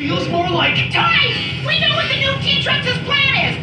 feels more like... Toys! We know what the new T-Trex's plan is!